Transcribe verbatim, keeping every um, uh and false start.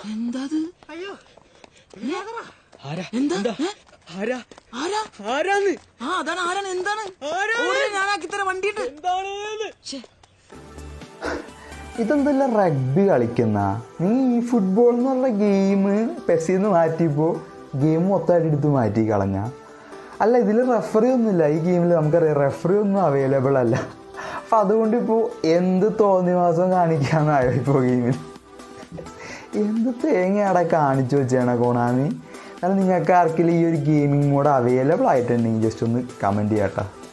എന്താ അയ്യോ എന്താ ആരാന്ന് ആ അതാണ് ആരാണ് എന്താണ് ഞാനാക്കി തരാം വണ്ടിയുണ്ട് എന്താണ് ഇതെന്തല്ല റഗ്ബി കളിക്കുന്ന നീ ഈ ഫുട്ബോൾ എന്ന് പറഞ്ഞ ഗെയിം പെസിന്ന് മാറ്റിയപ്പോൾ ഗെയിം മൊത്തമായിട്ട് എടുത്ത് മാറ്റി കളഞ്ഞ അല്ല ഇതിൽ റെഫറി ഒന്നുമില്ല ഈ ഗെയിമിൽ നമുക്കറിയാം റെഫറി ഒന്നും അവൈലബിൾ അല്ല അപ്പം അതുകൊണ്ട് ഇപ്പോൾ എന്ത് തോന്നിവാസം കാണിക്കാന്നായോ ഇപ്പോൾ ഗെയിമിൽ എന്ത് തേങ്ങ അവിടെ കാണിച്ചു വെച്ചാണ് കോണാമി കാരണം നിങ്ങൾക്ക് ആർക്കെങ്കിലും ഈ ഒരു ഗെയിമിംഗ് മോഡ് അവൈലബിൾ ആയിട്ടുണ്ടെങ്കിൽ ജസ്റ്റ് ഒന്ന് കമൻറ്റ് ചെയ്യാട്ടോ.